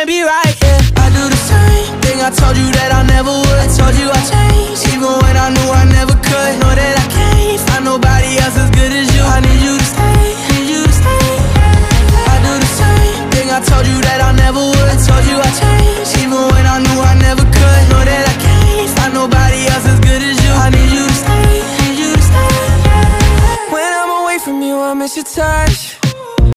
can't be right, yeah. I do the same thing I told you that I never